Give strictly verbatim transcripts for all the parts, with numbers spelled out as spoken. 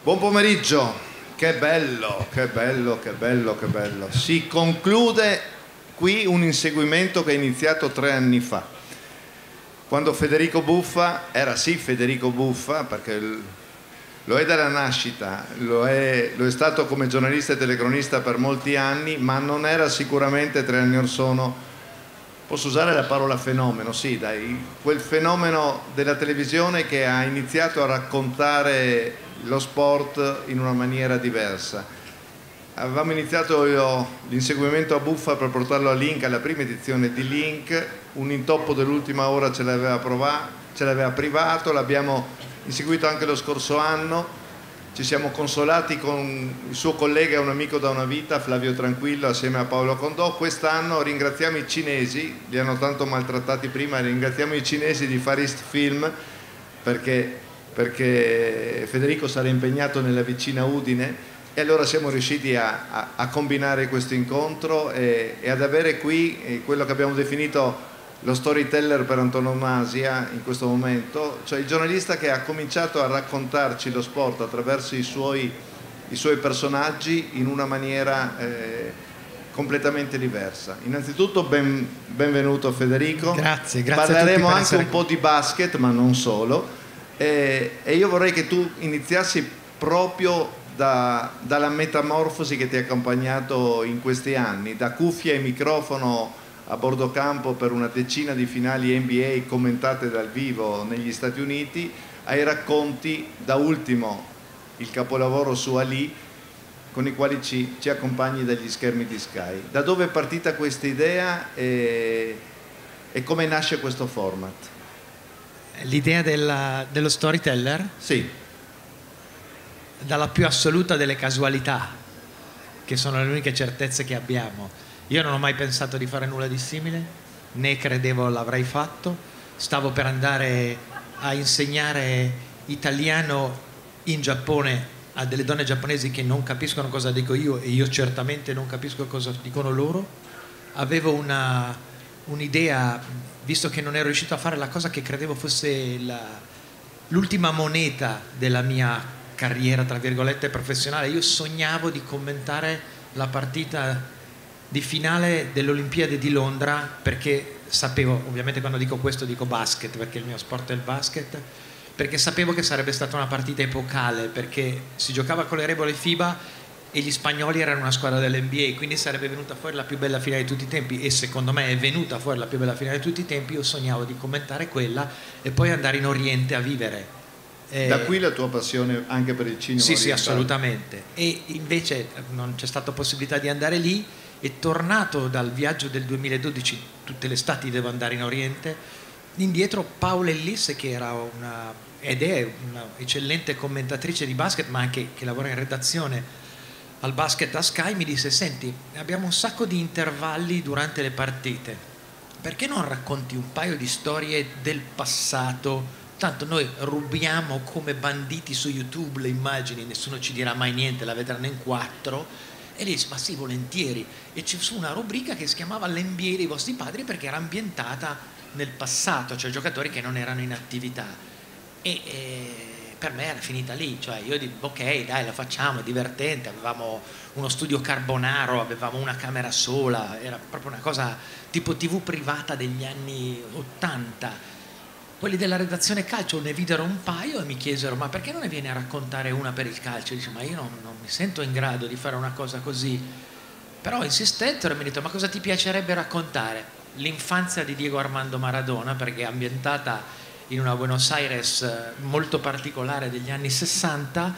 Buon pomeriggio, che bello, che bello, che bello, che bello. Si conclude qui un inseguimento che è iniziato tre anni fa, quando Federico Buffa era sì Federico Buffa, perché lo è dalla nascita, lo è, lo è stato come giornalista e telecronista per molti anni, ma non era sicuramente tre anni or sono. Posso usare la parola fenomeno? Sì, dai, quel fenomeno della televisione che ha iniziato a raccontare lo sport in una maniera diversa. Avevamo iniziato l'inseguimento a Buffa per portarlo a Link, alla prima edizione di Link, un intoppo dell'ultima ora ce l'aveva provato, ce l'aveva privato, l'abbiamo inseguito anche lo scorso anno. Ci siamo consolati con il suo collega e un amico da una vita, Flavio Tranquillo, assieme a Paolo Condò. Quest'anno ringraziamo i cinesi, li hanno tanto maltrattati prima, ringraziamo i cinesi di Far East Film perché, perché Federico sarà impegnato nella vicina Udine, e allora siamo riusciti a, a, a combinare questo incontro e, e ad avere qui quello che abbiamo definito lo storyteller per antonomasia in questo momento, cioè il giornalista che ha cominciato a raccontarci lo sport attraverso i suoi, i suoi personaggi in una maniera eh, completamente diversa. Innanzitutto ben, benvenuto Federico. Grazie, grazie. Parleremo a tutti anche un po' di basket, ma non solo, e, e io vorrei che tu iniziassi proprio da, dalla metamorfosi che ti ha accompagnato in questi anni, da cuffia e microfono a bordo campo per una decina di finali N B A commentate dal vivo negli Stati Uniti, ai racconti, da ultimo il capolavoro su Ali, con i quali ci, ci accompagni dagli schermi di Sky. Da dove è partita questa idea e, e come nasce questo format? L'idea della, dello storyteller? Sì. Dalla più assoluta delle casualità, che sono le uniche certezze che abbiamo. Io non ho mai pensato di fare nulla di simile, né credevo l'avrei fatto. Stavo per andare a insegnare italiano in Giappone a delle donne giapponesi che non capiscono cosa dico io e io certamente non capisco cosa dicono loro. Avevo una, un'idea, visto che non ero riuscito a fare la cosa che credevo fosse la, l'ultima moneta della mia carriera, tra virgolette, professionale. Io sognavo di commentare la partita di finale dell'Olimpiade di Londra, perché sapevo, ovviamente quando dico questo dico basket, perché il mio sport è il basket, perché sapevo che sarebbe stata una partita epocale, perché si giocava con le regole FIBA e gli spagnoli erano una squadra dell'N B A, quindi sarebbe venuta fuori la più bella finale di tutti i tempi, e secondo me è venuta fuori la più bella finale di tutti i tempi. Io sognavo di commentare quella e poi andare in Oriente a vivere. Eh, da qui la tua passione anche per il cinema? Sì, orientale. Sì, assolutamente. E invece non c'è stata possibilità di andare lì, e tornato dal viaggio del duemiladodici, tutte le estati devo andare in Oriente, indietro Paola Ellis, che era una, ed è una eccellente commentatrice di basket, ma anche che lavora in redazione al basket a Sky, mi disse: senti, abbiamo un sacco di intervalli durante le partite, perché non racconti un paio di storie del passato? Tanto noi rubiamo come banditi su YouTube le immagini, nessuno ci dirà mai niente, la vedranno in quattro. E lei disse: ma sì, volentieri. E c'è su una rubrica che si chiamava l'N B A dei vostri padri, perché era ambientata nel passato, cioè giocatori che non erano in attività. E, e per me era finita lì, cioè io dico ok, dai, la facciamo, è divertente. Avevamo uno studio carbonaro, avevamo una camera sola, era proprio una cosa tipo tivù privata degli anni ottanta. Quelli della redazione calcio ne videro un paio e mi chiesero: ma perché non ne vieni a raccontare una per il calcio? Io dico: ma io non, non mi sento in grado di fare una cosa così. Però insistettero e mi detto: ma cosa ti piacerebbe raccontare? L'infanzia di Diego Armando Maradona, perché è ambientata in una Buenos Aires molto particolare degli anni sessanta,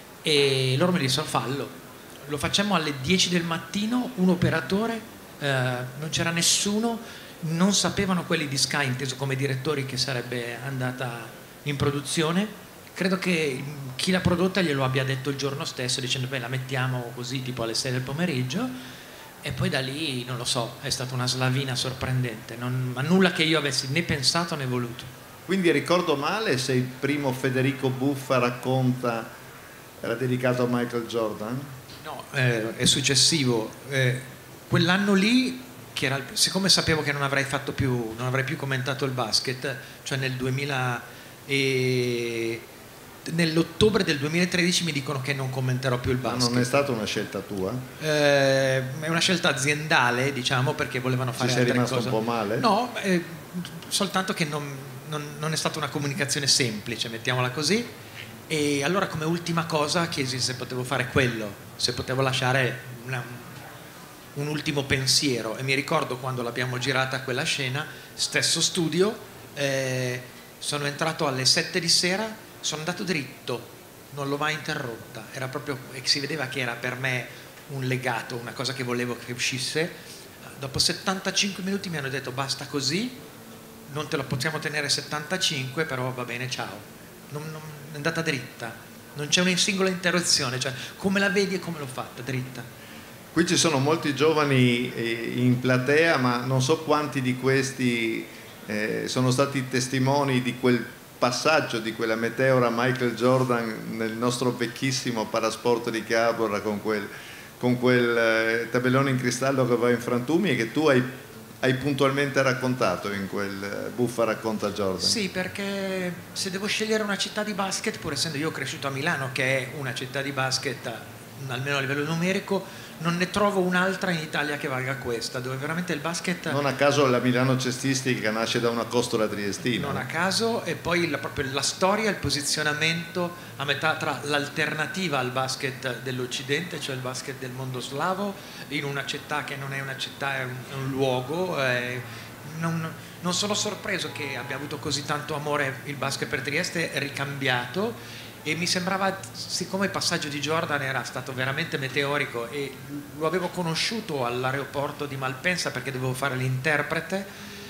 e loro mi dissero: fallo, lo facciamo alle dieci del mattino, un operatore, eh, non c'era nessuno, non sapevano quelli di Sky, inteso come direttori, che sarebbe andata in produzione. Credo che chi l'ha prodotta glielo abbia detto il giorno stesso, dicendo: beh, la mettiamo così tipo alle sei del pomeriggio. E poi da lì, non lo so, è stata una slavina sorprendente, non, ma nulla che io avessi né pensato né voluto. Quindi ricordo male se il primo Federico Buffa racconta era dedicato a Michael Jordan? No, eh, è successivo. Eh, quell'anno lì, che era, siccome sapevo che non avrei fatto più, non avrei più commentato il basket, cioè nel duemila e nell'ottobre del duemilatredici mi dicono che non commenterò più il basket. Ma non è stata una scelta tua? Eh, è una scelta aziendale, diciamo, perché volevano fare Ci altre sei rimasto cose. un po' male? No, eh, soltanto che non, non, non è stata una comunicazione semplice, mettiamola così. E allora, come ultima cosa, chiesi se potevo fare quello, se potevo lasciare una, un ultimo pensiero. E mi ricordo quando l'abbiamo girata quella scena, stesso studio, eh, sono entrato alle sette di sera, sono andato dritto, non l'ho mai interrotta. Era proprio, si vedeva che era per me un legato, una cosa che volevo che uscisse. Dopo settantacinque minuti mi hanno detto basta così, non te lo possiamo tenere settantacinque, però va bene, ciao. Non, non, è andata dritta, non c'è una singola interruzione, cioè come la vedi e come l'ho fatta, dritta. Qui ci sono molti giovani in platea, ma non so quanti di questi eh, sono stati testimoni di quel passaggio, di quella meteora Michael Jordan nel nostro vecchissimo parasport di Cabora con quel, con quel eh, tabellone in cristallo che va in frantumi e che tu hai hai puntualmente raccontato in quel Buffa racconta Jordan. Sì, perché se devo scegliere una città di basket, pur essendo io cresciuto a Milano, che è una città di basket almeno a livello numerico, non ne trovo un'altra in Italia che valga questa, dove veramente il basket... Non a caso la Milano Cestistica nasce da una costola triestina. Non a caso, e poi la, proprio la storia, il posizionamento a metà tra l'alternativa al basket dell'Occidente, cioè il basket del mondo slavo, in una città che non è una città, è un, è un luogo. Eh, non, non sono sorpreso che abbia avuto così tanto amore il basket per Trieste, ricambiato. E mi sembrava, siccome il passaggio di Jordan era stato veramente meteorico e lo avevo conosciuto all'aeroporto di Malpensa perché dovevo fare l'interprete,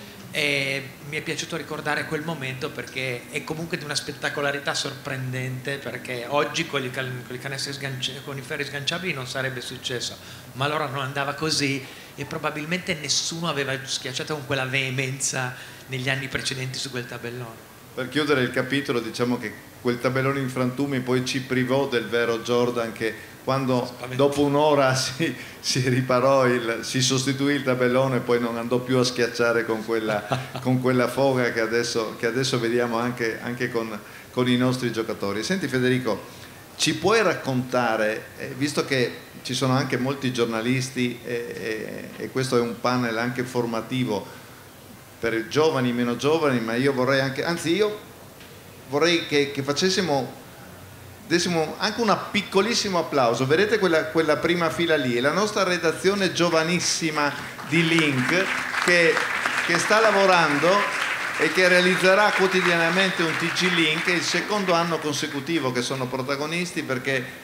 e mi è piaciuto ricordare quel momento perché è comunque di una spettacolarità sorprendente, perché oggi con i, con i canestri sganci, con i ferri sganciabili non sarebbe successo, ma allora non andava così e probabilmente nessuno aveva schiacciato con quella veemenza negli anni precedenti su quel tabellone. Per chiudere il capitolo, diciamo che quel tabellone in frantumi poi ci privò del vero Jordan, che quando dopo un'ora si, si riparò, il, si sostituì il tabellone e poi non andò più a schiacciare con quella, con quella foga che adesso, che adesso vediamo anche, anche con, con i nostri giocatori. Senti Federico, ci puoi raccontare, eh, visto che ci sono anche molti giornalisti e, e, e questo è un panel anche formativo per giovani, meno giovani, ma io vorrei anche, anzi io vorrei che, che facessimo, dessimo anche un piccolissimo applauso. Vedete quella, quella prima fila lì? È la nostra redazione giovanissima di Link che, che sta lavorando e che realizzerà quotidianamente un T G Link, il secondo anno consecutivo che sono protagonisti, perché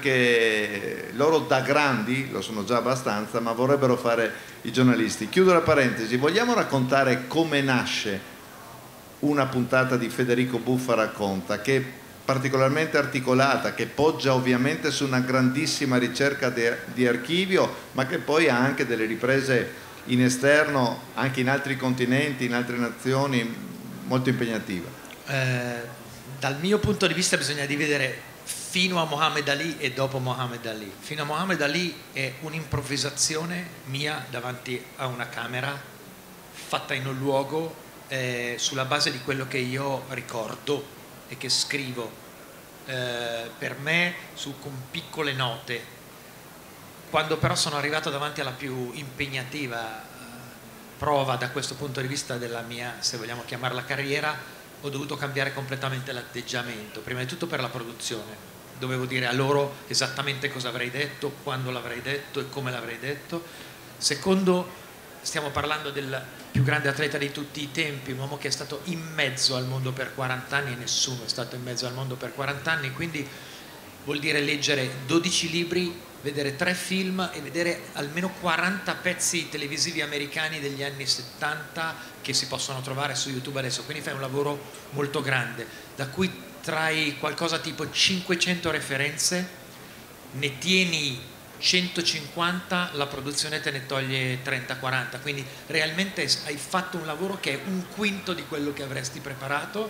perché loro da grandi, lo sono già abbastanza, ma vorrebbero fare i giornalisti. Chiudo la parentesi, vogliamo raccontare come nasce una puntata di Federico Buffa racconta, che è particolarmente articolata, che poggia ovviamente su una grandissima ricerca di archivio, ma che poi ha anche delle riprese in esterno, anche in altri continenti, in altre nazioni, molto impegnativa. Eh, dal mio punto di vista bisogna dividere fino a Muhammad Ali e dopo Muhammad Ali. Fino a Muhammad Ali è un'improvvisazione mia davanti a una camera fatta in un luogo eh, sulla base di quello che io ricordo e che scrivo eh, per me su, con piccole note. Quando però sono arrivato davanti alla più impegnativa eh, prova da questo punto di vista della mia, se vogliamo chiamarla carriera, ho dovuto cambiare completamente l'atteggiamento, prima di tutto per la produzione. Dovevo dire a loro esattamente cosa avrei detto, quando l'avrei detto e come l'avrei detto. Secondo, stiamo parlando del più grande atleta di tutti i tempi, un uomo che è stato in mezzo al mondo per quaranta anni, e nessuno è stato in mezzo al mondo per quaranta anni, quindi vuol dire leggere dodici libri, vedere tre film e vedere almeno quaranta pezzi televisivi americani degli anni settanta che si possono trovare su YouTube adesso, quindi fai un lavoro molto grande, da cui trai qualcosa tipo cinquecento referenze, ne tieni centocinquanta, la produzione te ne toglie trenta quaranta, quindi realmente hai fatto un lavoro che è un quinto di quello che avresti preparato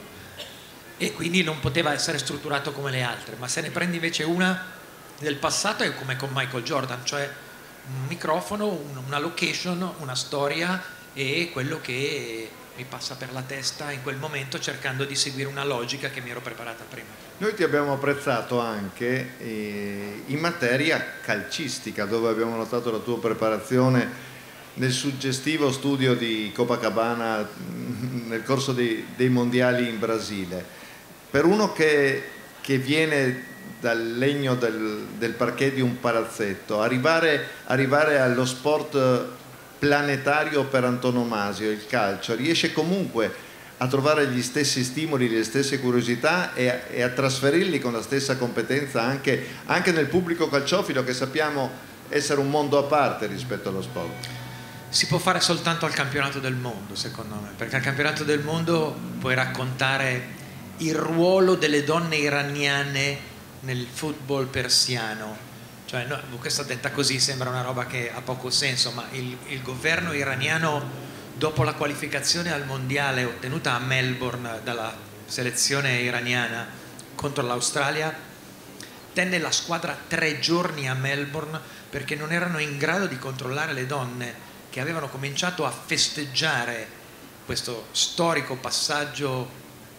e quindi non poteva essere strutturato come le altre. Ma se ne prendi invece una del passato è come con Michael Jordan, cioè un microfono, una location, una storia e quello che mi passa per la testa in quel momento, cercando di seguire una logica che mi ero preparata prima. Noi ti abbiamo apprezzato anche eh, in materia calcistica, dove abbiamo notato la tua preparazione nel suggestivo studio di Copacabana nel corso dei, dei mondiali in Brasile. Per uno che, che viene dal legno del, del parquet di un palazzetto, arrivare, arrivare allo sport planetario per antonomasia, il calcio, riesce comunque a trovare gli stessi stimoli, le stesse curiosità e a, e a trasferirli con la stessa competenza anche, anche nel pubblico calciofilo, che sappiamo essere un mondo a parte rispetto allo sport. Si può fare soltanto al campionato del mondo, secondo me, perché al campionato del mondo puoi raccontare il ruolo delle donne iraniane nel football persiano. Cioè, no, questa detta così sembra una roba che ha poco senso, ma il, il governo iraniano, dopo la qualificazione al mondiale ottenuta a Melbourne dalla selezione iraniana contro l'Australia, tenne la squadra tre giorni a Melbourne perché non erano in grado di controllare le donne che avevano cominciato a festeggiare questo storico passaggio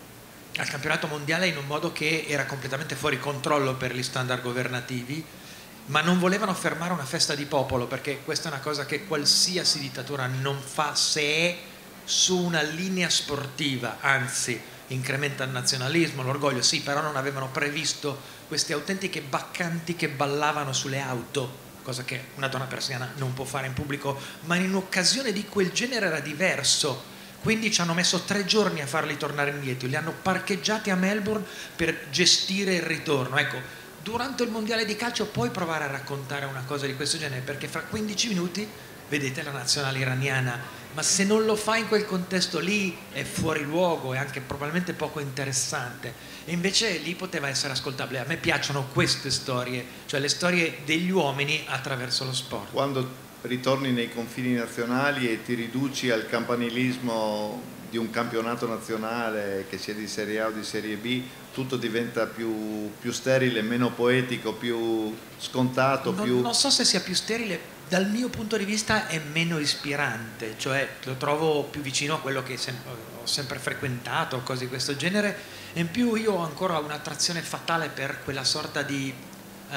al campionato mondiale in un modo che era completamente fuori controllo per gli standard governativi, ma non volevano fermare una festa di popolo, perché questa è una cosa che qualsiasi dittatura non fa se è su una linea sportiva, anzi incrementa il nazionalismo, l'orgoglio, sì, però non avevano previsto queste autentiche baccanti che ballavano sulle auto, cosa che una donna persiana non può fare in pubblico, ma in un'occasione di quel genere era diverso. Quindi ci hanno messo tre giorni a farli tornare indietro, li hanno parcheggiati a Melbourne per gestire il ritorno. Ecco, durante il mondiale di calcio puoi provare a raccontare una cosa di questo genere, perché fra quindici minuti vedete la nazionale iraniana, ma se non lo fai in quel contesto lì è fuori luogo, è anche probabilmente poco interessante, e invece lì poteva essere ascoltabile. A me piacciono queste storie, cioè le storie degli uomini attraverso lo sport. Quando ritorni nei confini nazionali e ti riduci al campanilismo di un campionato nazionale, che sia di Serie A o di Serie B, tutto diventa più, più sterile, meno poetico, più scontato. Non, più... non so se sia più sterile, dal mio punto di vista è meno ispirante, cioè lo trovo più vicino a quello che sem- ho sempre frequentato, cose di questo genere, e in più io ho ancora un'attrazione fatale per quella sorta di uh,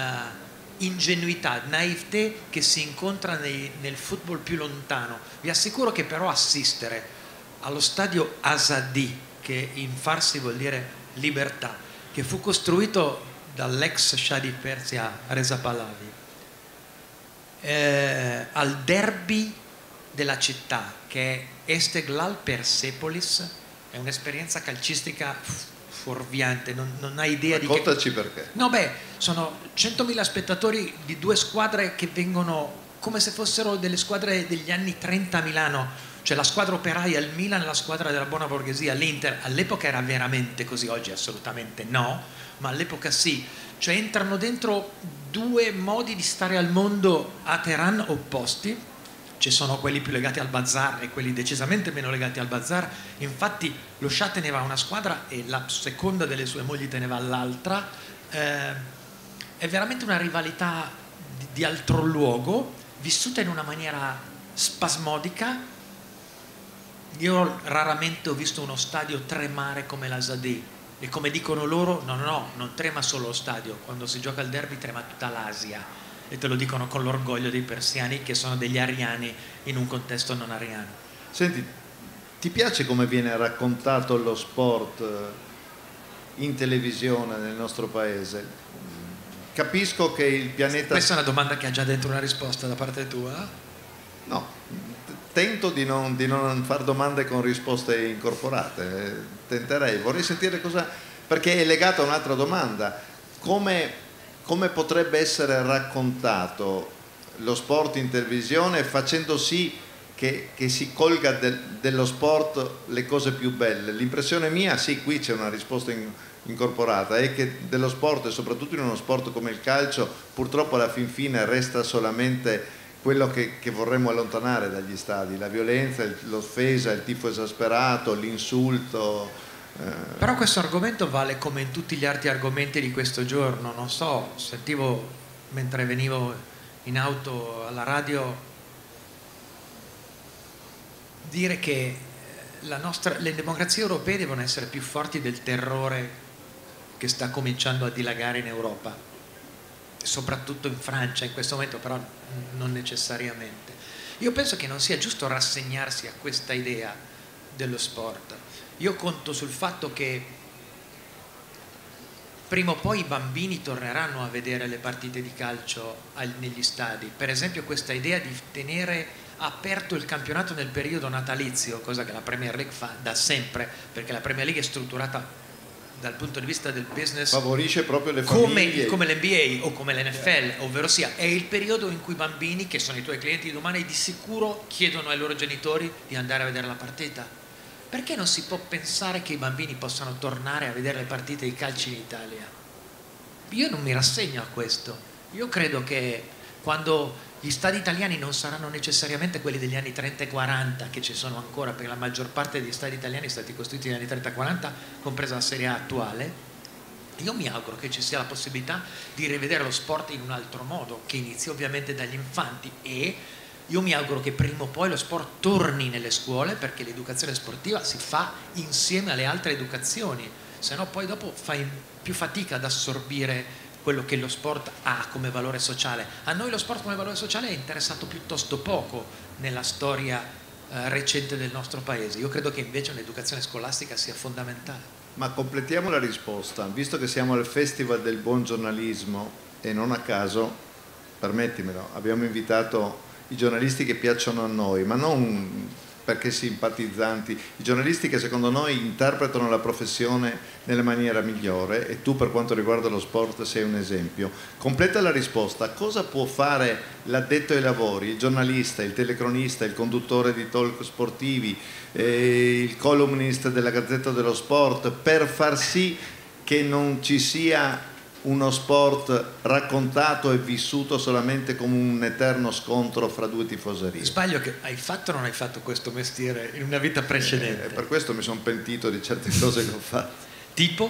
ingenuità, naivete che si incontra nei, nel football più lontano. Vi assicuro che però assistere allo stadio Azadi, che in farsi vuol dire libertà, che fu costruito dall'ex Shah di Persia Reza Pahlavi, eh, al derby della città, che è Esteghlal Persepolis, è un'esperienza calcistica fuorviante, non, non hai idea di che... Raccontaci perché. No, beh, sono centomila spettatori di due squadre che vengono come se fossero delle squadre degli anni trenta a Milano, cioè la squadra operaia, il Milan, la squadra della buona borghesia, l'Inter. All'epoca era veramente così, oggi assolutamente no, ma all'epoca sì. Cioè entrano dentro due modi di stare al mondo a Teheran opposti. Ci sono quelli più legati al bazar e quelli decisamente meno legati al bazar. Infatti lo Shah teneva una squadra e la seconda delle sue mogli teneva l'altra. Eh, è veramente una rivalità di, di altro luogo, vissuta in una maniera spasmodica. Io raramente ho visto uno stadio tremare come l'Azadi, e come dicono loro, no, no, no, non trema solo lo stadio, quando si gioca il derby trema tutta l'Asia, e te lo dicono con l'orgoglio dei persiani, che sono degli ariani in un contesto non ariano. Senti, ti piace come viene raccontato lo sport in televisione nel nostro paese? Capisco che il pianeta... Questa è una domanda che ha già dentro una risposta da parte tua? No, tento di non, di non far domande con risposte incorporate, tenterei, vorrei sentire cosa, perché è legata a un'altra domanda: come, come potrebbe essere raccontato lo sport in televisione facendo sì che, che si colga del, dello sport le cose più belle. L'impressione mia, sì, qui c'è una risposta in, incorporata, è che dello sport, e soprattutto in uno sport come il calcio, purtroppo alla fin fine resta solamente quello che, che vorremmo allontanare dagli stadi: la violenza, l'offesa, il tifo esasperato, l'insulto. Eh. Però questo argomento vale come in tutti gli altri argomenti di questo giorno. Non so, sentivo mentre venivo in auto alla radio dire che la nostra, le democrazie europee devono essere più forti del terrore che sta cominciando a dilagare in Europa, soprattutto in Francia in questo momento, però non necessariamente. Io penso che non sia giusto rassegnarsi a questa idea dello sport. Io conto sul fatto che prima o poi i bambini torneranno a vedere le partite di calcio negli stadi. Per esempio questa idea di tenere aperto il campionato nel periodo natalizio, cosa che la Premier League fa da sempre, perché la Premier League è strutturata dal punto di vista del business, favorisce proprio le famiglie, come, come l'N B A o come l'N F L, ovvero sia è il periodo in cui i bambini, che sono i tuoi clienti di domani, di sicuro chiedono ai loro genitori di andare a vedere la partita. Perché non si può pensare che i bambini possano tornare a vedere le partite di calcio in Italia? Io non mi rassegno a questo. Io credo che quando gli stadi italiani non saranno necessariamente quelli degli anni trenta e quaranta, che ci sono ancora, perché la maggior parte degli stadi italiani sono stati costruiti negli anni trenta e quaranta, compresa la Serie A attuale, io mi auguro che ci sia la possibilità di rivedere lo sport in un altro modo, che inizi ovviamente dagli infanti, e io mi auguro che prima o poi lo sport torni nelle scuole, perché l'educazione sportiva si fa insieme alle altre educazioni, se no poi dopo fai più fatica ad assorbire quello che lo sport ha come valore sociale. A noi lo sport come valore sociale è interessato piuttosto poco nella storia eh, recente del nostro paese. Io credo che invece un'educazione scolastica sia fondamentale. Ma completiamo la risposta, visto che siamo al Festival del Buon Giornalismo e non a caso, permettimelo, abbiamo invitato i giornalisti che piacciono a noi, ma non perché simpatizzanti, i giornalisti che secondo noi interpretano la professione nella maniera migliore, e tu per quanto riguarda lo sport sei un esempio. Completa la risposta: cosa può fare l'addetto ai lavori, il giornalista, il telecronista, il conduttore di talk sportivi, eh, il columnist della Gazzetta dello Sport, per far sì che non ci sia uno sport raccontato e vissuto solamente come un eterno scontro fra due tifoserie? Sbaglio che hai fatto o non hai fatto questo mestiere in una vita precedente? Eh, per questo mi sono pentito di certe cose che ho fatto. Tipo?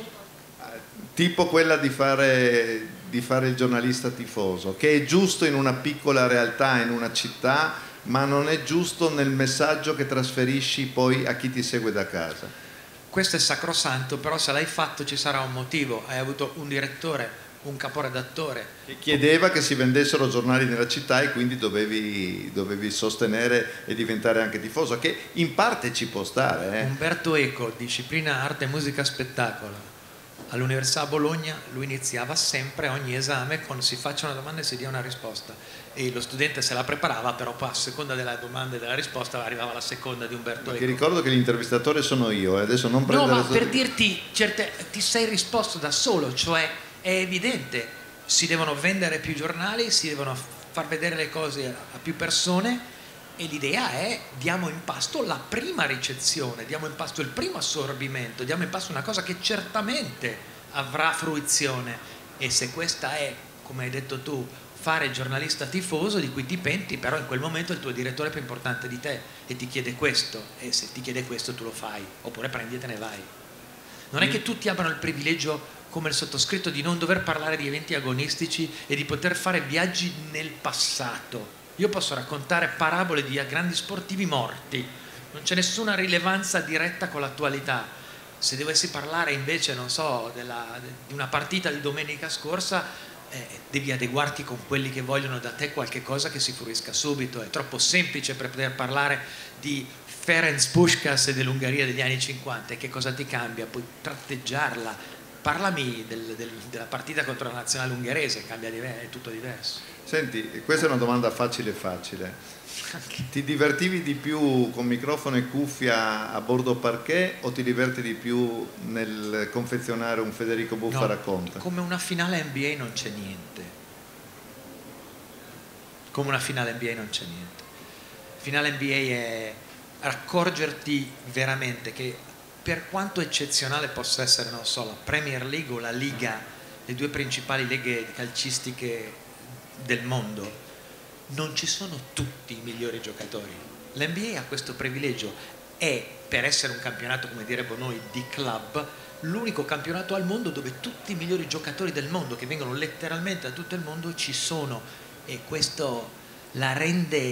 Tipo quella di fare, di fare il giornalista tifoso, che è giusto in una piccola realtà, in una città, ma non è giusto nel messaggio che trasferisci poi a chi ti segue da casa. Questo è sacrosanto, però se l'hai fatto ci sarà un motivo. Hai avuto un direttore, un caporedattore che chiedeva che si vendessero giornali nella città, e quindi dovevi, dovevi sostenere e diventare anche tifoso, che in parte ci può stare. Eh. Umberto Eco, disciplina arte, musica, spettacolo. All'Università Bologna lui iniziava sempre ogni esame con si faccia una domanda e si dia una risposta, e lo studente se la preparava, però poi a seconda della domanda e della risposta arrivava la seconda di Umberto Eco. Ti ricordo che l'intervistatore sono io, eh. Adesso non prendere... No, ma per dirti, certe, ti sei risposto da solo, cioè è evidente, si devono vendere più giornali, si devono far vedere le cose a più persone, e l'idea è diamo in pasto la prima ricezione, diamo in pasto il primo assorbimento, diamo in pasto una cosa che certamente avrà fruizione, e se questa è, come hai detto tu, fare il giornalista tifoso di cui ti penti, però in quel momento il tuo direttore è più importante di te e ti chiede questo, e se ti chiede questo tu lo fai, oppure prendi e te ne vai. Non è che tutti abbiano il privilegio come il sottoscritto di non dover parlare di eventi agonistici e di poter fare viaggi nel passato. Io posso raccontare parabole di grandi sportivi morti, non c'è nessuna rilevanza diretta con l'attualità. Se dovessi parlare invece, non so, della, di una partita di domenica scorsa, eh, devi adeguarti con quelli che vogliono da te qualche cosa che si fruisca subito. È troppo semplice per poter parlare di Ferenc Puskás e dell'Ungheria degli anni cinquanta, e che cosa ti cambia? Puoi tratteggiarla. Parlami del, del, della partita contro la nazionale ungherese, cambia, è tutto diverso. Senti, questa è una domanda facile facile. Ti divertivi di più con microfono e cuffia a bordo parquet, o ti diverti di più nel confezionare un Federico Buffa No, racconta? come una finale N B A non c'è niente. Come una finale N B A non c'è niente. Finale N B A è accorgerti veramente che, per quanto eccezionale possa essere, non so, la Premier League o la Liga, le due principali leghe calcistiche del mondo, non ci sono tutti i migliori giocatori. L'N B A ha questo privilegio, è, per essere un campionato, come diremmo noi, di club, l'unico campionato al mondo dove tutti i migliori giocatori del mondo, che vengono letteralmente da tutto il mondo, ci sono, e questo la rende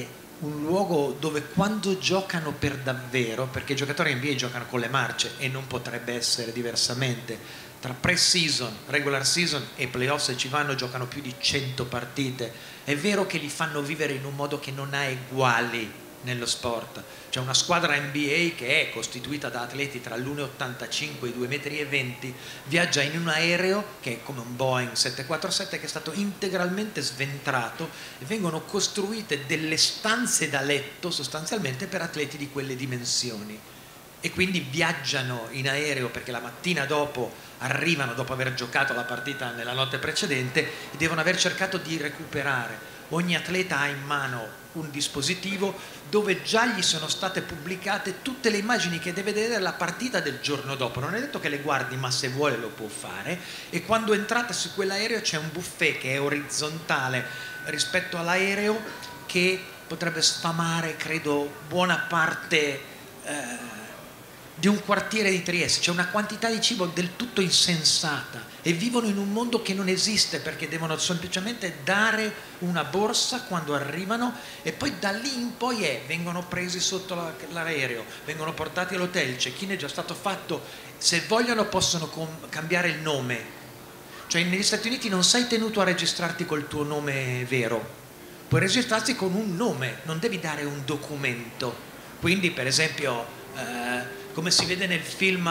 un luogo dove quando giocano per davvero, perché i giocatori N B A giocano con le marce e non potrebbe essere diversamente, tra pre-season, regular season e playoff se ci vanno giocano più di cento partite, è vero che li fanno vivere in un modo che non ha eguali nello sport. C'è una squadra N B A che è costituita da atleti tra l'uno e ottantacinque e i due metri e venti, viaggia in un aereo che è come un Boeing sette quattro sette che è stato integralmente sventrato e vengono costruite delle stanze da letto sostanzialmente per atleti di quelle dimensioni, e quindi viaggiano in aereo perché la mattina dopo arrivano dopo aver giocato la partita nella notte precedente e devono aver cercato di recuperare. Ogni atleta ha in mano un dispositivo dove già gli sono state pubblicate tutte le immagini che deve vedere la partita del giorno dopo. Non è detto che le guardi, ma se vuole lo può fare, e quando entrate su quell'aereo c'è un buffet che è orizzontale rispetto all'aereo che potrebbe sfamare, credo, buona parte eh, di un quartiere di Trieste. C'è una quantità di cibo del tutto insensata e vivono in un mondo che non esiste perché devono semplicemente dare una borsa quando arrivano e poi da lì in poi è, vengono presi sotto la, l'aereo, vengono portati all'hotel, c'è chi ne è già stato fatto, se vogliono possono com- cambiare il nome, cioè negli Stati Uniti non sei tenuto a registrarti col tuo nome vero, puoi registrarti con un nome, non devi dare un documento. Quindi per esempio eh, come si vede nel film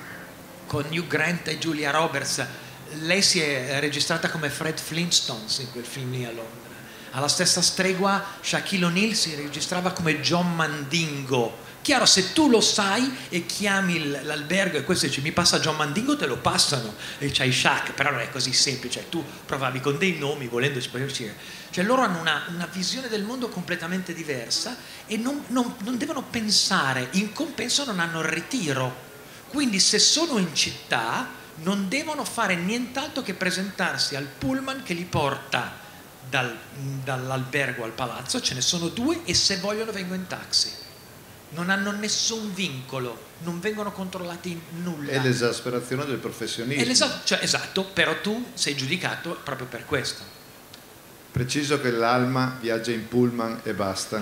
con Hugh Grant e Julia Roberts, lei si è registrata come Fred Flintstones in quel film lì a Londra. Alla stessa stregua Shaquille O'Neal si registrava come John Mandingo. Chiaro, se tu lo sai e chiami l'albergo e questo dice mi passa John Mandingo, te lo passano e c'hai Shaq, però non è così semplice, tu provavi con dei nomi volendo uscire. Cioè loro hanno una, una visione del mondo completamente diversa e non, non, non devono pensare, in compenso non hanno il ritiro, quindi se sono in città non devono fare nient'altro che presentarsi al pullman che li porta dal, dall'albergo al palazzo, ce ne sono due, e se vogliono vengono in taxi. Non hanno nessun vincolo, non vengono controllati in nulla. È l'esasperazione del professionismo. Cioè, esatto, però tu sei giudicato proprio per questo. Preciso che l'Alma viaggia in pullman e basta.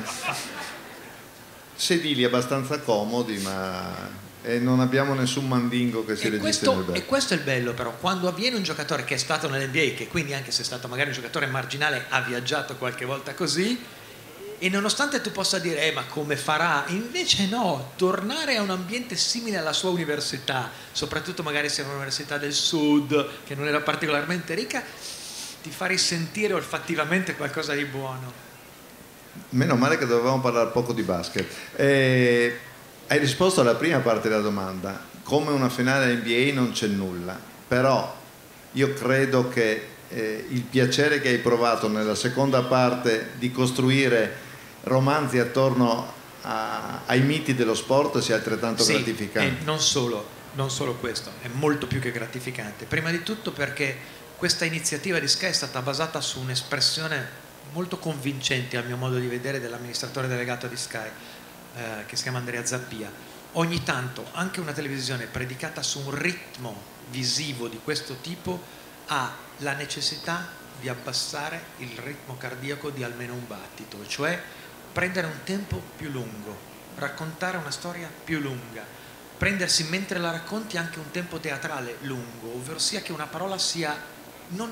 Sedili abbastanza comodi, ma e non abbiamo nessun mandingo che si e registra questo, nel bello. E questo è il bello, però, quando avviene un giocatore che è stato nell'N B A, che quindi anche se è stato magari un giocatore marginale ha viaggiato qualche volta così, e nonostante tu possa dire eh, ma come farà, invece no, tornare a un ambiente simile alla sua università, soprattutto magari se è un'università del sud che non era particolarmente ricca, ti fa risentire olfattivamente qualcosa di buono. Meno male che dovevamo parlare poco di basket. Eh, hai risposto alla prima parte della domanda, come una finale N B A non c'è nulla, però io credo che eh, il piacere che hai provato nella seconda parte di costruire romanzi attorno a, ai miti dello sport sia altrettanto sì, gratificante. E non solo, non solo questo, è molto più che gratificante. Prima di tutto perché questa iniziativa di Sky è stata basata su un'espressione molto convincente, al mio modo di vedere, dell'amministratore delegato di Sky, eh, che si chiama Andrea Zappia. Ogni tanto anche una televisione predicata su un ritmo visivo di questo tipo ha la necessità di abbassare il ritmo cardiaco di almeno un battito, cioè prendere un tempo più lungo, raccontare una storia più lunga, prendersi mentre la racconti anche un tempo teatrale lungo, ovvero sia che una parola sia non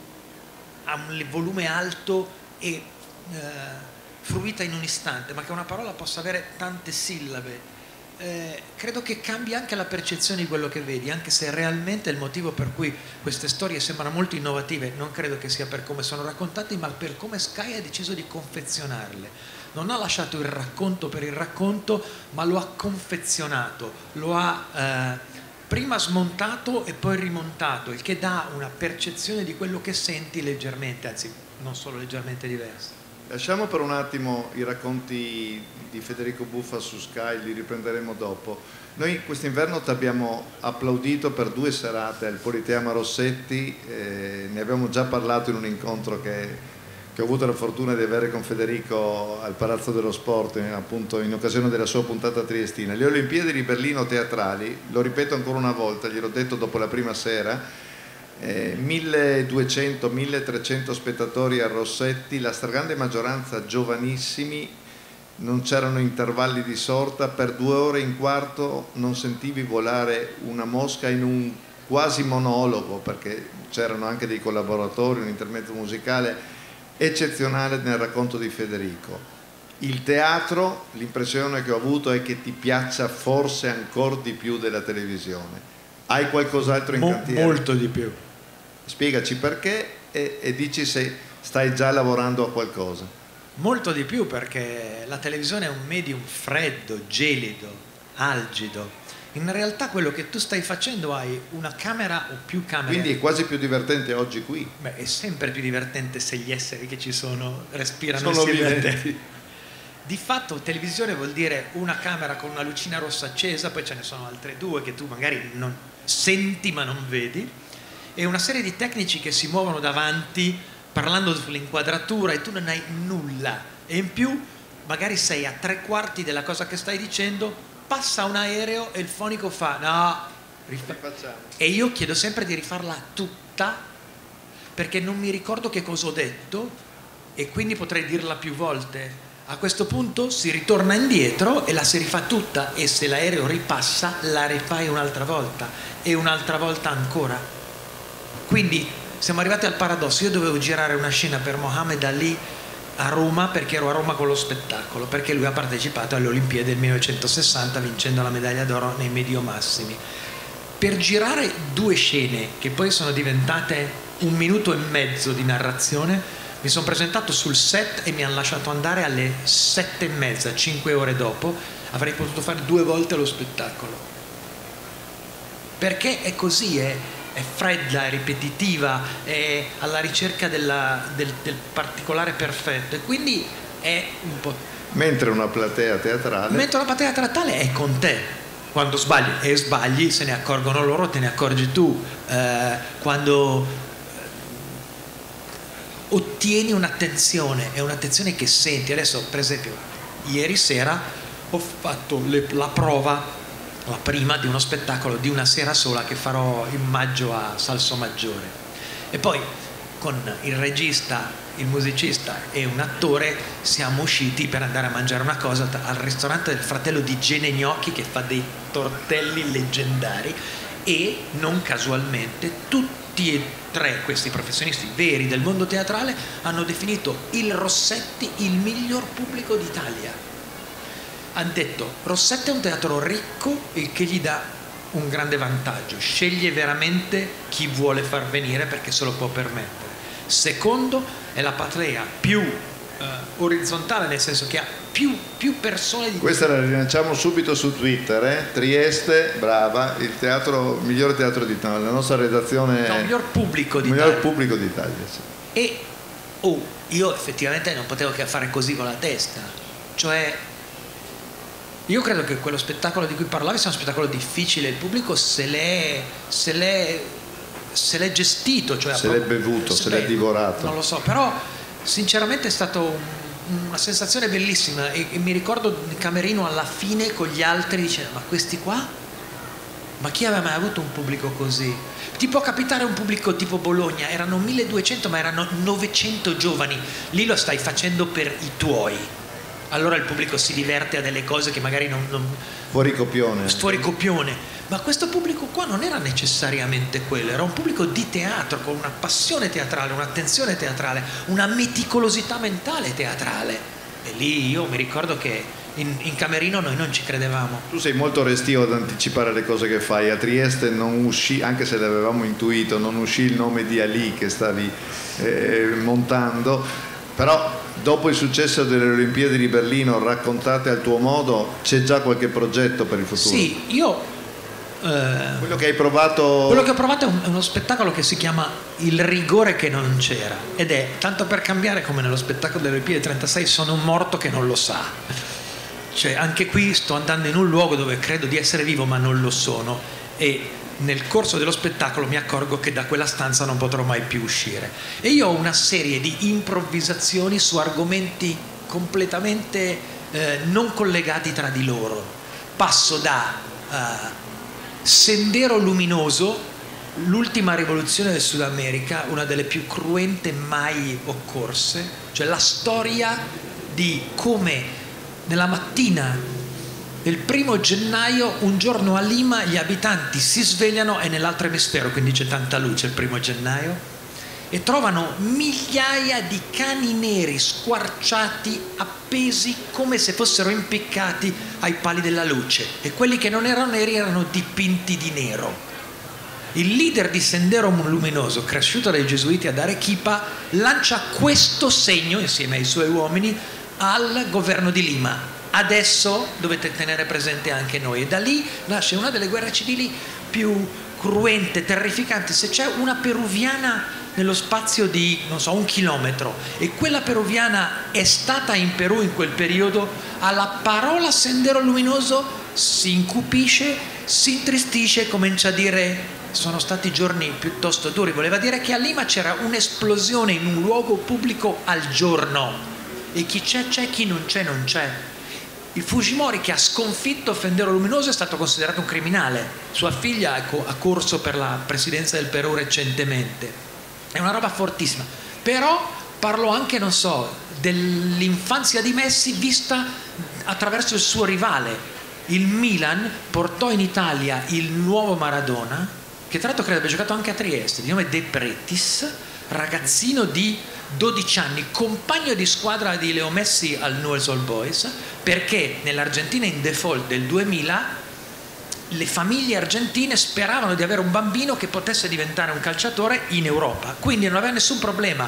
a un volume alto e eh, fruita in un istante, ma che una parola possa avere tante sillabe. Eh, credo che cambi anche la percezione di quello che vedi, anche se realmente il motivo per cui queste storie sembrano molto innovative non credo che sia per come sono raccontate, ma per come Sky ha deciso di confezionarle. Non ha lasciato il racconto per il racconto, ma lo ha confezionato, lo ha eh, prima smontato e poi rimontato, il che dà una percezione di quello che senti leggermente, anzi non solo leggermente diversa. Lasciamo per un attimo i racconti di Federico Buffa su Sky, li riprenderemo dopo. Noi quest'inverno ti abbiamo applaudito per due serate al Politeama Rossetti, eh, ne abbiamo già parlato in un incontro che, che ho avuto la fortuna di avere con Federico al Palazzo dello Sport, eh, appunto in occasione della sua puntata triestina. Le Olimpiadi di Berlino teatrali, lo ripeto ancora una volta, gliel'ho detto dopo la prima sera, Eh, milleduecento milletrecento spettatori a Rossetti, la stragrande maggioranza giovanissimi, non c'erano intervalli di sorta, per due ore e un quarto non sentivi volare una mosca in un quasi monologo, perché c'erano anche dei collaboratori, un intermezzo musicale eccezionale nel racconto di Federico. Il teatro, l'impressione che ho avuto è che ti piaccia forse ancora di più della televisione. Hai qualcos'altro in Mo- cantiere? Molto di più. Spiegaci perché e, e dici se stai già lavorando a qualcosa. Molto di più, perché la televisione è un medium freddo, gelido, algido. In realtà quello che tu stai facendo, hai una camera o più camere. Quindi è quasi più divertente oggi qui. Beh, è sempre più divertente se gli esseri che ci sono respirano Sono insieme a te. viventi. Di fatto televisione vuol dire una camera con una lucina rossa accesa, poi ce ne sono altre due che tu magari non senti ma non vedi, e una serie di tecnici che si muovono davanti parlando sull'inquadratura e tu non hai nulla, e in più magari sei a tre quarti della cosa che stai dicendo, passa un aereo e il fonico fa no, rifa- e io chiedo sempre di rifarla tutta, perché non mi ricordo che cosa ho detto e quindi potrei dirla più volte. A questo punto si ritorna indietro e la si rifà tutta, e se l'aereo ripassa la rifai un'altra volta e un'altra volta ancora. Quindi siamo arrivati al paradosso. Io dovevo girare una scena per Mohammed Ali a Roma, perché ero a Roma con lo spettacolo, perché lui ha partecipato alle Olimpiadi del millenovecentosessanta vincendo la medaglia d'oro nei medio massimi. Per girare due scene che poi sono diventate un minuto e mezzo di narrazione, mi sono presentato sul set e mi hanno lasciato andare alle sette e mezza, cinque ore dopo. Avrei potuto fare due volte lo spettacolo, perché è così, è è fredda, è ripetitiva, è alla ricerca della, del, del particolare perfetto, e quindi è un po'... Mentre una platea teatrale... Mentre una platea teatrale è con te. Quando sbagli, e sbagli, se ne accorgono loro, te ne accorgi tu. Eh, quando ottieni un'attenzione, è un'attenzione che senti. Adesso, per esempio, ieri sera ho fatto le, la prova, la prima di uno spettacolo di una sera sola che farò in maggio a Salsomaggiore, e poi con il regista, il musicista e un attore siamo usciti per andare a mangiare una cosa al ristorante del fratello di Gene Gnocchi, che fa dei tortelli leggendari, e non casualmente tutti e tre questi professionisti veri del mondo teatrale hanno definito il Rossetti il miglior pubblico d'Italia. Hanno detto: Rossetti è un teatro ricco, il che gli dà un grande vantaggio, sceglie veramente chi vuole far venire perché se lo può permettere. Secondo, è la platea più eh, orizzontale, nel senso che ha più, più persone di... Questa la rilanciamo subito su Twitter, eh? Trieste, brava, il teatro, miglior teatro d'Italia, la nostra redazione... No, miglior pubblico il d'Italia. miglior pubblico d'Italia, sì. E oh, io effettivamente non potevo che fare così con la testa, cioè... Io credo che quello spettacolo di cui parlavi sia uno spettacolo difficile, il pubblico se l'è, se l'è, se l'è gestito, cioè se l'è bevuto, se, se l'è divorato. Non lo so, però sinceramente è stata un, una sensazione bellissima, e, e mi ricordo il camerino alla fine con gli altri dicendo: ma questi qua? Ma chi aveva mai avuto un pubblico così? Ti può capitare un pubblico tipo Bologna, erano milleduecento ma erano novecento giovani, lì lo stai facendo per i tuoi. Allora il pubblico si diverte a delle cose che magari non... non fuori copione. Fuori copione. Ma questo pubblico qua non era necessariamente quello, era un pubblico di teatro, con una passione teatrale, un'attenzione teatrale, una meticolosità mentale teatrale. E lì io mi ricordo che in, in camerino noi non ci credevamo. Tu sei molto restio ad anticipare le cose che fai. A Trieste non uscì, anche se l'avevamo intuito, non uscì il nome di Ali che stavi eh, montando, però... Dopo il successo delle Olimpiadi di Berlino, raccontate al tuo modo, c'è già qualche progetto per il futuro? Sì, io... Eh, quello che hai provato... Quello che ho provato è, un, è uno spettacolo che si chiama Il rigore che non c'era, ed è, tanto per cambiare, come nello spettacolo delle Olimpiadi trentasei, sono un morto che non lo sa. Cioè, anche qui sto andando in un luogo dove credo di essere vivo ma non lo sono, e nel corso dello spettacolo mi accorgo che da quella stanza non potrò mai più uscire, e io ho una serie di improvvisazioni su argomenti completamente eh, non collegati tra di loro. Passo da uh, Sendero Luminoso, l'ultima rivoluzione del Sud America, una delle più cruente mai occorse, cioè la storia di come nella mattina del primo gennaio, un giorno a Lima gli abitanti si svegliano, è nell'altro emisfero, quindi c'è tanta luce il primo gennaio, e trovano migliaia di cani neri squarciati, appesi come se fossero impiccati ai pali della luce, e quelli che non erano neri erano dipinti di nero. Il leader di Sendero Luminoso, cresciuto dai gesuiti ad Arequipa, lancia questo segno insieme ai suoi uomini al governo di Lima: adesso dovete tenere presente anche noi. E da lì nasce una delle guerre civili più cruente, terrificanti. Se c'è una peruviana nello spazio di, non so, un chilometro, e quella peruviana è stata in Perù in quel periodo, alla parola Sendero Luminoso si incupisce, si intristisce e comincia a dire: sono stati giorni piuttosto duri. Voleva dire che a Lima c'era un'esplosione in un luogo pubblico al giorno, e chi c'è c'è, chi non c'è non c'è. Il Fujimori, che ha sconfitto Sendero Luminoso, è stato considerato un criminale. Sua figlia ha corso per la presidenza del Perù recentemente. È una roba fortissima. Però parlo anche, non so, dell'infanzia di Messi vista attraverso il suo rivale. Il Milan portò in Italia il nuovo Maradona, che tra l'altro credo abbia giocato anche a Trieste, di nome De Pretis, ragazzino di dodici anni, compagno di squadra di Leo Messi al Newell's Old Boys, perché nell'Argentina in default del duemila le famiglie argentine speravano di avere un bambino che potesse diventare un calciatore in Europa, quindi non aveva nessun problema.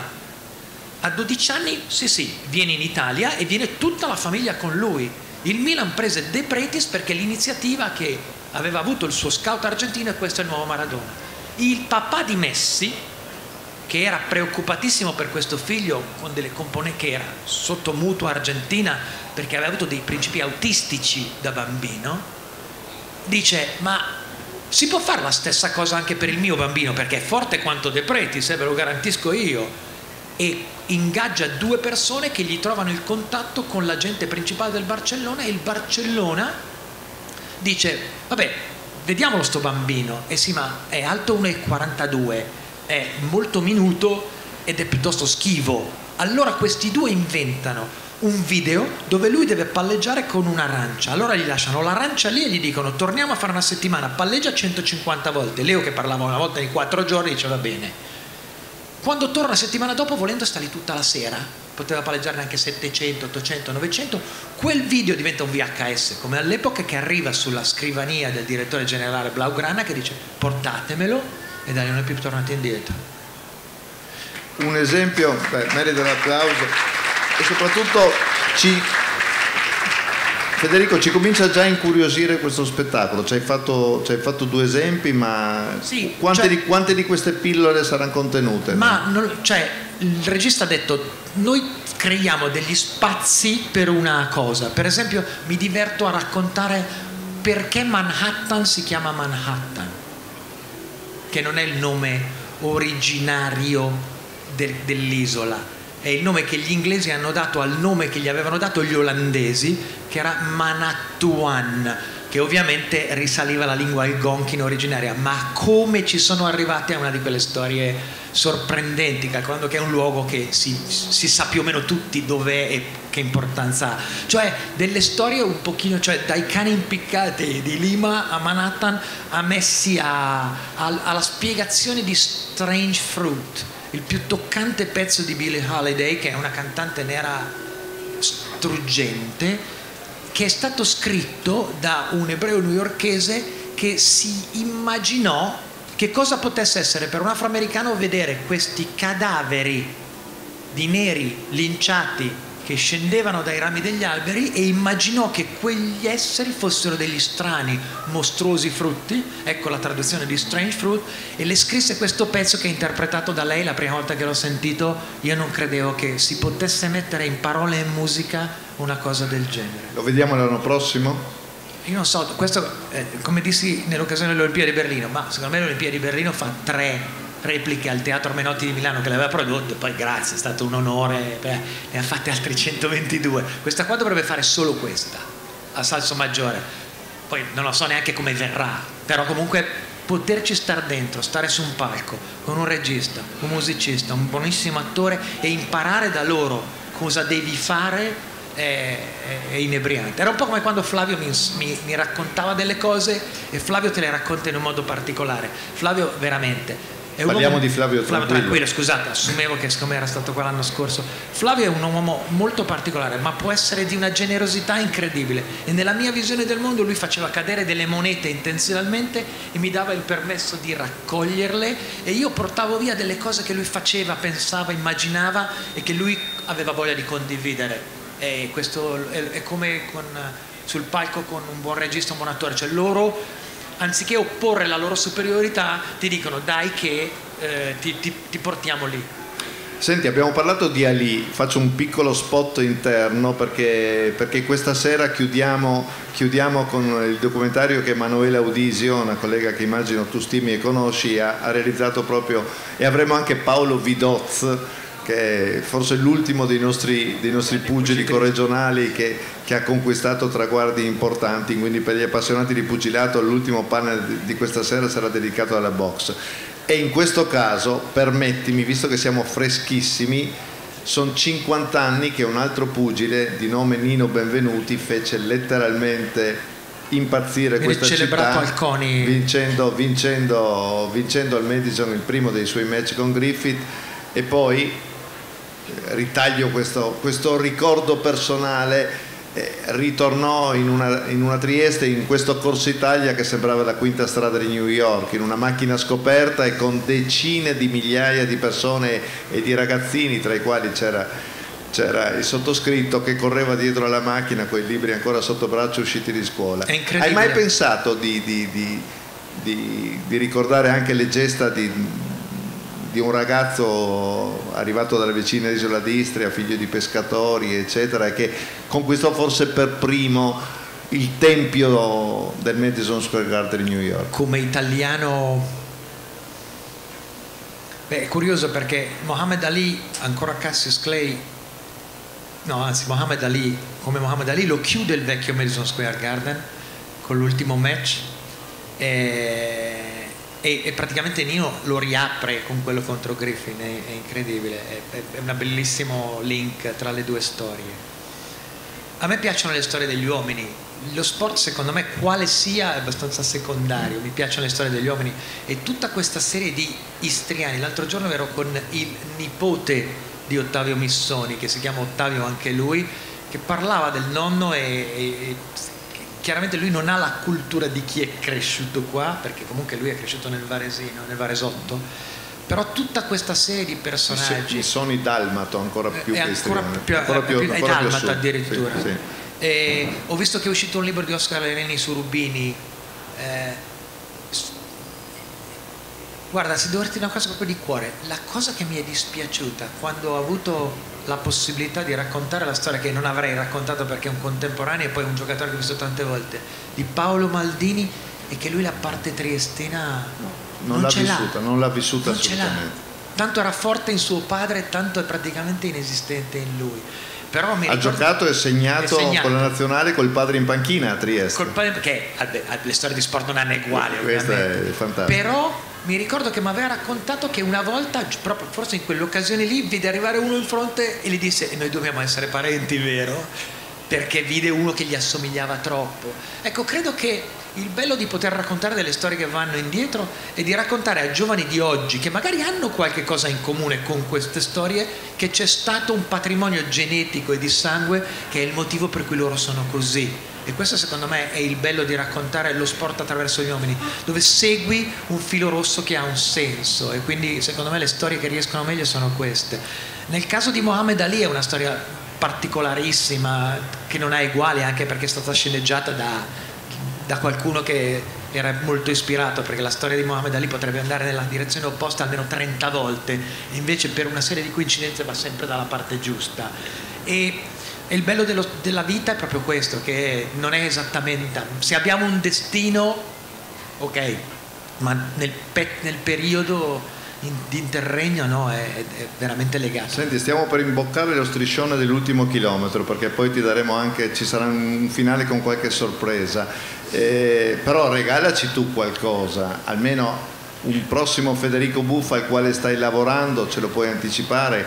A dodici anni, sì sì, viene in Italia e viene tutta la famiglia con lui. Il Milan prese De Pretis perché l'iniziativa che aveva avuto il suo scout argentino è questo: è il nuovo Maradona. Il papà di Messi, che era preoccupatissimo per questo figlio, con delle componenti, che era sotto mutua argentina perché aveva avuto dei principi autistici da bambino, dice: ma si può fare la stessa cosa anche per il mio bambino, perché è forte quanto De Pretis, eh, ve lo garantisco io. E ingaggia due persone che gli trovano il contatto con l'agente principale del Barcellona, e il Barcellona dice: vabbè, vediamolo sto bambino. E sì, ma è alto uno e quarantadue, è molto minuto ed è piuttosto schivo. Allora questi due inventano un video dove lui deve palleggiare con un'arancia. Allora gli lasciano l'arancia lì e gli dicono: torniamo a fare una settimana, palleggia centocinquanta volte. Leo, che parlava una volta in quattro giorni, dice: va bene. Quando torna la settimana dopo, volendo, sta lì tutta la sera, poteva palleggiare anche settecento, ottocento, novecento. Quel video diventa un V H S, come all'epoca, che arriva sulla scrivania del direttore generale Blaugrana, che dice: portatemelo, e da lì non è più tornato indietro. Un esempio, beh, merita l'applauso, e soprattutto ci, Federico, ci comincia già a incuriosire questo spettacolo. Ci hai fatto, ci hai fatto due esempi, ma sì, quante, cioè, di, quante di queste pillole saranno contenute? Ma non, cioè, il regista ha detto: noi creiamo degli spazi per una cosa. Per esempio, mi diverto a raccontare perché Manhattan si chiama Manhattan, che non è il nome originario del, dell'isola, è il nome che gli inglesi hanno dato al nome che gli avevano dato gli olandesi, che era Manhattan, che ovviamente risaliva alla lingua algonquina originaria. Ma come ci sono arrivati a una di quelle storie sorprendenti, calcolando che è un luogo che si, si sa più o meno tutti dov'è e che importanza ha. Cioè delle storie un pochino, cioè dai cani impiccati di Lima a Manhattan, a Messi a, a, alla spiegazione di Strange Fruit, il più toccante pezzo di Billie Holiday, che è una cantante nera struggente, che è stato scritto da un ebreo newyorkese che si immaginò che cosa potesse essere per un afroamericano vedere questi cadaveri di neri linciati che scendevano dai rami degli alberi, e immaginò che quegli esseri fossero degli strani, mostruosi frutti. Ecco la traduzione di Strange Fruit, e le scrisse questo pezzo che è interpretato da lei. La prima volta che l'ho sentito io non credevo che si potesse mettere in parole e in musica una cosa del genere. Lo vediamo l'anno prossimo? Io non so, questo eh, come dissi nell'occasione delle Olimpiadi di Berlino, ma secondo me le Olimpiadi di Berlino fa tre repliche al Teatro Menotti di Milano, che l'aveva prodotto, poi grazie, è stato un onore, beh, ne ha fatte altri centoventidue. Questa qua dovrebbe fare solo questa a Salso Maggiore, poi non lo so neanche come verrà, però comunque poterci star dentro, stare su un palco con un regista, un musicista, un buonissimo attore, e imparare da loro cosa devi fare è, è inebriante. Era un po' come quando Flavio mi, mi, mi raccontava delle cose e Flavio te le racconta in un modo particolare. Flavio veramente è un Parliamo uomo, di Flavio Flavio Tranquillo. Tranquillo, scusate, assumevo che siccome era stato qua l'anno scorso. Flavio è un uomo molto particolare, ma può essere di una generosità incredibile, e nella mia visione del mondo lui faceva cadere delle monete intenzionalmente e mi dava il permesso di raccoglierle, e io portavo via delle cose che lui faceva, pensava, immaginava e che lui aveva voglia di condividere. E questo è, è come con, sul palco con un buon regista, un buon attore, cioè loro, anziché opporre la loro superiorità, ti dicono dai che eh, ti, ti, ti portiamo lì. Senti, abbiamo parlato di Ali, faccio un piccolo spot interno perché, perché questa sera chiudiamo, chiudiamo con il documentario che Emanuela Audisio, una collega che immagino tu stimi e conosci, ha, ha realizzato proprio, e avremo anche Paolo Vidoz, che è forse l'ultimo dei nostri, dei nostri pugili corregionali che, che ha conquistato traguardi importanti, quindi per gli appassionati di pugilato l'ultimo panel di, di questa sera sarà dedicato alla box. E in questo caso, permettimi, visto che siamo freschissimi, sono cinquanta anni che un altro pugile di nome Nino Benvenuti fece letteralmente impazzire Viene questa celebrato città al CONI. vincendo, vincendo, vincendo al Madison il primo dei suoi match con Griffith, e poi ritaglio questo, questo ricordo personale, eh, ritornò in una, in una Trieste, in questo Corsa Italia che sembrava la quinta strada di New York, in una macchina scoperta e con decine di migliaia di persone e di ragazzini, tra i quali c'era, c'era il sottoscritto che correva dietro alla macchina con i libri ancora sotto braccio usciti di scuola. È incredibile. Hai mai pensato di, di, di, di, di ricordare anche le gesta di di un ragazzo arrivato dalle vicine Isola d'Istria, figlio di pescatori eccetera, che conquistò forse per primo il tempio del Madison Square Garden di New York? Come italiano, beh, è curioso perché Muhammad Ali, ancora Cassius Clay, no anzi Muhammad Ali, come Muhammad Ali lo chiude il vecchio Madison Square Garden con l'ultimo match, e E, e praticamente Nino lo riapre con quello contro Griffin. È, è incredibile, è, è un bellissimo link tra le due storie. A me piacciono le storie degli uomini, lo sport secondo me quale sia è abbastanza secondario, mi piacciono le storie degli uomini e tutta questa serie di istriani. L'altro giorno ero con il nipote di Ottavio Missoni, che si chiama Ottavio anche lui, che parlava del nonno e, e chiaramente lui non ha la cultura di chi è cresciuto qua, perché comunque lui è cresciuto nel Varesino, nel Varesotto, però tutta questa serie di personaggi. Sono i dalmato ancora più è che ancora istriani, più, ancora più, più, ancora è più dalmata addirittura. Sì, sì. E ho visto che è uscito un libro di Oscar Lereni su Rubini. Eh, guarda, se devo dirti una cosa proprio di cuore, la cosa che mi è dispiaciuta quando ho avuto la possibilità di raccontare la storia che non avrei raccontato perché è un contemporaneo e poi un giocatore che ho visto tante volte, di Paolo Maldini, è che lui la parte triestina no, non, non l'ha ce vissuta, l'ha. non l'ha vissuta non assolutamente. Ce l'ha. Tanto era forte in suo padre, tanto è praticamente inesistente in lui. Però mi ha ricordo, giocato e segnato, segnato con la nazionale col padre in panchina a Trieste. Col padre, perché le storie di sport non hanno uguali, questa ovviamente. è fantastica. Però mi ricordo che mi aveva raccontato che una volta, proprio forse in quell'occasione lì, vide arrivare uno in fronte e gli disse: e noi dobbiamo essere parenti, vero? Perché vide uno che gli assomigliava troppo. Ecco, credo che il bello di poter raccontare delle storie che vanno indietro e di raccontare ai giovani di oggi, che magari hanno qualche cosa in comune con queste storie, che c'è stato un patrimonio genetico e di sangue che è il motivo per cui loro sono così. E questo secondo me è il bello di raccontare lo sport attraverso gli uomini, dove segui un filo rosso che ha un senso, e quindi secondo me le storie che riescono meglio sono queste. Nel caso di Muhammad Ali è una storia particolarissima che non ha uguali, anche perché è stata sceneggiata da, da qualcuno che era molto ispirato, perché la storia di Muhammad Ali potrebbe andare nella direzione opposta almeno trenta volte e invece per una serie di coincidenze va sempre dalla parte giusta. E E il bello dello, della vita è proprio questo, che non è esattamente, se abbiamo un destino, ok, ma nel, pe, nel periodo in, di interregno no, è, è veramente legato. Senti, stiamo per imboccare lo striscione dell'ultimo chilometro, perché poi ti daremo anche, ci sarà un finale con qualche sorpresa, eh, però regalaci tu qualcosa, almeno un prossimo Federico Buffa al quale stai lavorando, ce lo puoi anticipare?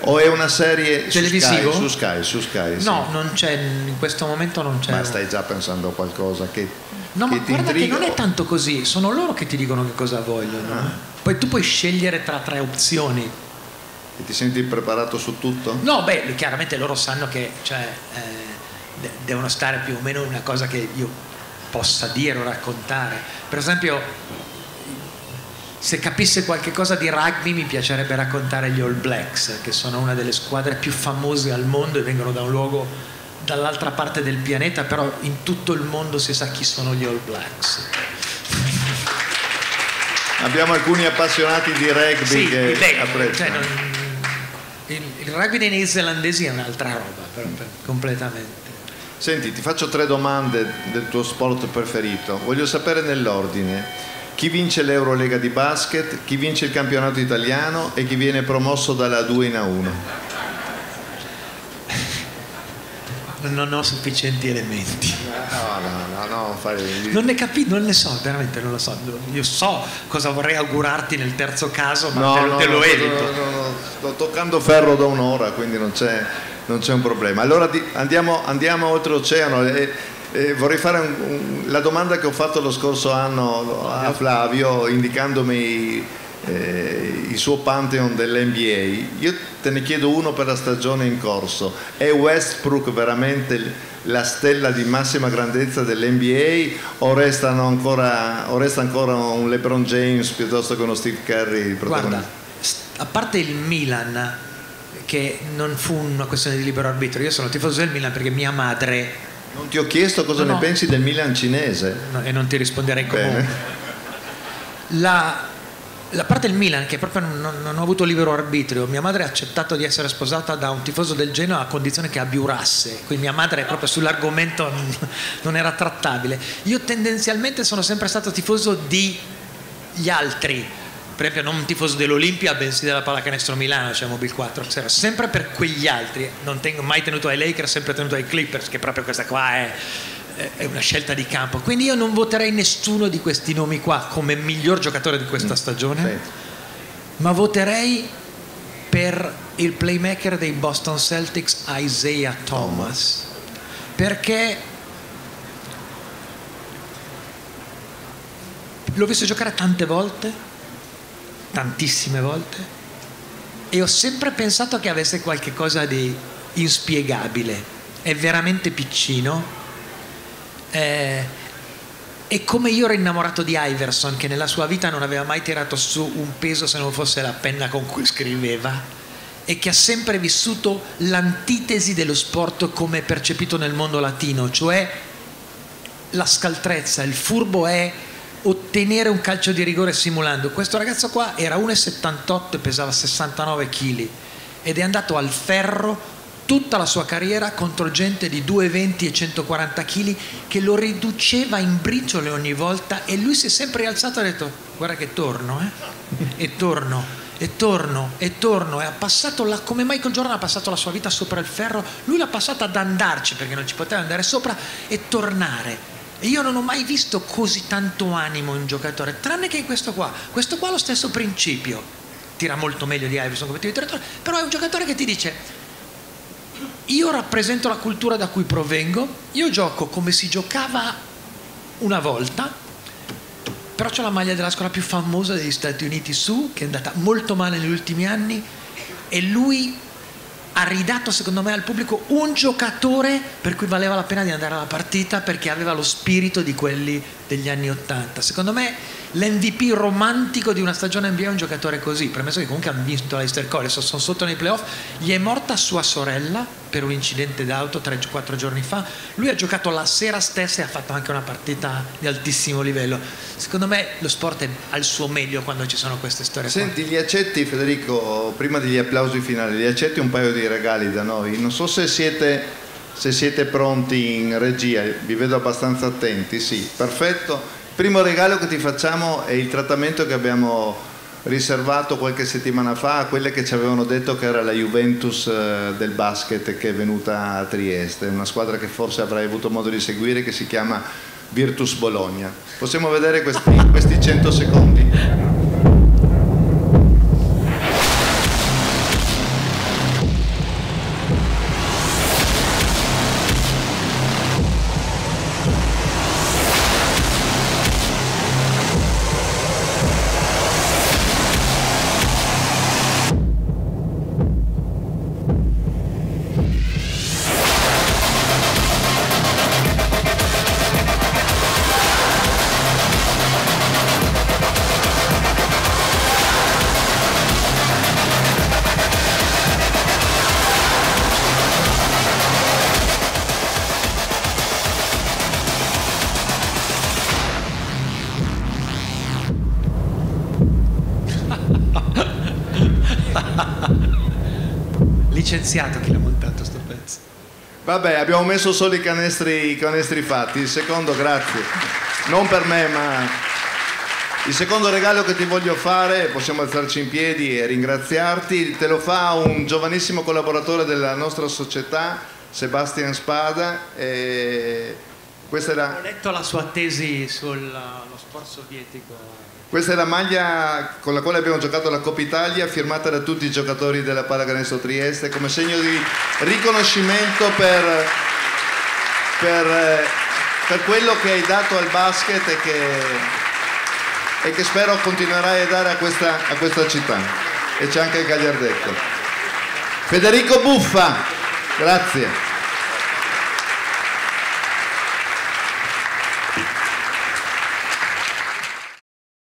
O è una serie televisivo? Su Sky, su Sky, su Sky no, sì. non c'è, in questo momento non c'è. Ma stai già pensando a qualcosa che, no, che ma ti guarda intriga? che non è tanto così, sono loro che ti dicono che cosa vogliono. Ah. Poi tu puoi scegliere tra tre opzioni. E ti senti preparato su tutto? No, beh, chiaramente loro sanno che cioè, eh, de- devono stare più o meno in una cosa che io possa dire o raccontare. Per esempio, se capisse qualche cosa di rugby mi piacerebbe raccontare gli All Blacks, che sono una delle squadre più famose al mondo e vengono da un luogo dall'altra parte del pianeta, però in tutto il mondo si sa chi sono gli All Blacks. Abbiamo alcuni appassionati di rugby Sì, che beh, apprezzano. cioè non, il, il rugby dei neozelandesi è un'altra roba, però, per, completamente. Senti, ti faccio tre domande del tuo sport preferito. Voglio sapere nell'ordine. Chi vince l'Eurolega di basket, chi vince il campionato italiano e chi viene promosso dalla A due in A uno? Non ho sufficienti elementi. No, no, no, no fai... Non ne capisco, non ne so, veramente non lo so. Io so cosa vorrei augurarti nel terzo caso, ma no, te, no, te lo no, evito. No, no, no, sto toccando ferro da un'ora, quindi non c'è, non c'è un problema. Allora di, andiamo, andiamo oltreoceano. E, Eh, vorrei fare un, un, la domanda che ho fatto lo scorso anno a Flavio, indicandomi eh, il suo pantheon dell'N B A. Io te ne chiedo uno per la stagione in corso. È Westbrook veramente la stella di massima grandezza dell'N B A o, restano ancora, o resta ancora un LeBron James piuttosto che uno Steve Curry il protagonista? Guarda, a parte il Milan, che non fu una questione di libero arbitrio, io sono tifoso del Milan perché mia madre... Non ti ho chiesto cosa no, ne no. pensi del Milan cinese. No, e non ti risponderei comunque. Bene. La, la parte del Milan, che proprio non, non ho avuto libero arbitrio, mia madre ha accettato di essere sposata da un tifoso del Genoa a condizione che abiurasse, quindi mia madre proprio sull'argomento non era trattabile. Io tendenzialmente sono sempre stato tifoso di gli altri, per esempio non un tifoso dell'Olimpia bensì della Pallacanestro Milano, cioè Mobil quattro, sempre per quegli altri. Non tengo mai tenuto ai Lakers, sempre tenuto ai Clippers, che proprio questa qua è, è una scelta di campo. Quindi io non voterei nessuno di questi nomi qua come miglior giocatore di questa stagione, sì. Ma voterei per il playmaker dei Boston Celtics, Isaiah Thomas, perché l'ho visto giocare tante volte, tantissime volte, e ho sempre pensato che avesse qualche cosa di inspiegabile. È veramente piccino, eh, e come io ero innamorato di Iverson, che nella sua vita non aveva mai tirato su un peso se non fosse la penna con cui scriveva, e che ha sempre vissuto l'antitesi dello sport come percepito nel mondo latino, cioè la scaltrezza. Il furbo è ottenere un calcio di rigore simulando. Questo ragazzo qua era uno virgola settantotto e pesava sessantanove chili ed è andato al ferro tutta la sua carriera contro gente di due virgola venti e centoquaranta chili che lo riduceva in briciole ogni volta, e lui si è sempre rialzato e ha detto: guarda che torno, eh? e torno e torno e torno e ha passato la, come Michael Jordan ha passato la sua vita sopra il ferro, lui l'ha passata ad andarci perché non ci poteva andare sopra e tornare. E io non ho mai visto così tanto animo in un giocatore, tranne che in questo qua. Questo qua ha lo stesso principio, tira molto meglio di Iverson come tiro di tiratore, però è un giocatore che ti dice: io rappresento la cultura da cui provengo, io gioco come si giocava una volta, però c'ho la maglia della scuola più famosa degli Stati Uniti su, che è andata molto male negli ultimi anni, e lui ha ridato secondo me al pubblico un giocatore per cui valeva la pena di andare alla partita, perché aveva lo spirito di quelli degli anni ottanta. Secondo me l'M V P romantico di una stagione N B A è un giocatore così, premesso che comunque hanno vinto la Easter College, sono sotto nei playoff, gli è morta sua sorella per un incidente d'auto tre quattro giorni fa, lui ha giocato la sera stessa e ha fatto anche una partita di altissimo livello. Secondo me lo sport è al suo meglio quando ci sono queste storie. Senti, qua. Gli accetti, Federico, prima degli applausi finali, gli accetti un paio di regali da noi? Non so se siete, se siete pronti in regia, vi vedo abbastanza attenti. Sì, perfetto. Il primo regalo che ti facciamo è il trattamento che abbiamo riservato qualche settimana fa a quelle che ci avevano detto che era la Juventus del basket che è venuta a Trieste, una squadra che forse avrai avuto modo di seguire, che si chiama Virtus Bologna. Possiamo vedere questi, questi cento secondi? licenziato chi l'ha montato sto pezzo. Vabbè, abbiamo messo solo i canestri, i canestri fatti. Il secondo, grazie. Non per me, ma il secondo regalo che ti voglio fare, possiamo alzarci in piedi e ringraziarti, te lo fa un giovanissimo collaboratore della nostra società, Sebastian Spada. E questa è la... Ho letto la sua tesi sullo sport sovietico. Questa è la maglia con la quale abbiamo giocato la Coppa Italia, firmata da tutti i giocatori della Pallacanestro Trieste, come segno di riconoscimento per, per, per quello che hai dato al basket e che, e che spero continuerai a dare a questa, a questa città. E c'è anche il Gagliardetto. Federico Buffa, grazie.